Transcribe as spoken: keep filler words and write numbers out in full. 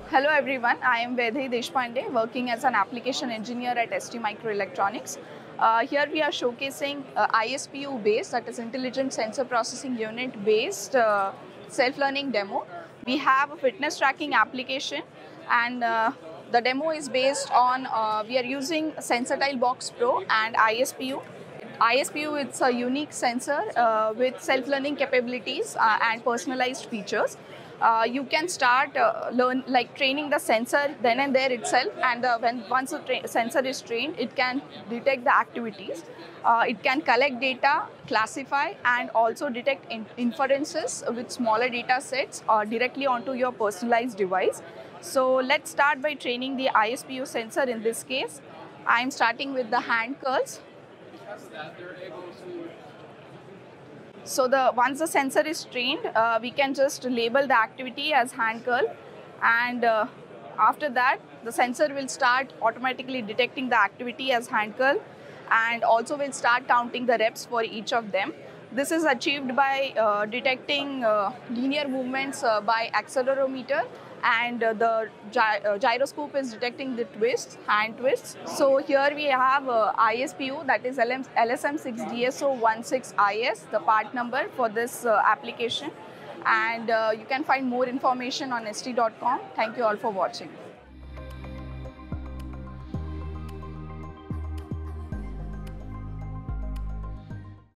Hello everyone, I am Vedhi Deshpande, working as an application engineer at S T Microelectronics. Uh, here we are showcasing uh, I S P U based, that is Intelligent Sensor Processing Unit based uh, self-learning demo. We have a fitness tracking application, and uh, the demo is based on, uh, we are using Sensatile Box Pro and I S P U. I S P U is a unique sensor uh, with self-learning capabilities uh, and personalized features. Uh, you can start uh, learn like training the sensor then and there itself, and uh, when once the sensor is trained, it can detect the activities. Uh, it can collect data, classify, and also detect in inferences with smaller data sets uh, directly onto your personalized device. So let's start by training the I S P U sensor. In this case, I am starting with the hand curls. So the once the sensor is trained, uh, we can just label the activity as hand curl, and uh, after that the sensor will start automatically detecting the activity as hand curl, and also will start counting the reps for each of them. This is achieved by uh, detecting uh, linear movements uh, by accelerometer, and uh, the gy uh, gyroscope is detecting the twists, hand twists. So here we have uh, I S P U, that is L S M six D S O one six I S, the part number for this uh, application. And uh, you can find more information on S T dot com. Thank you all for watching.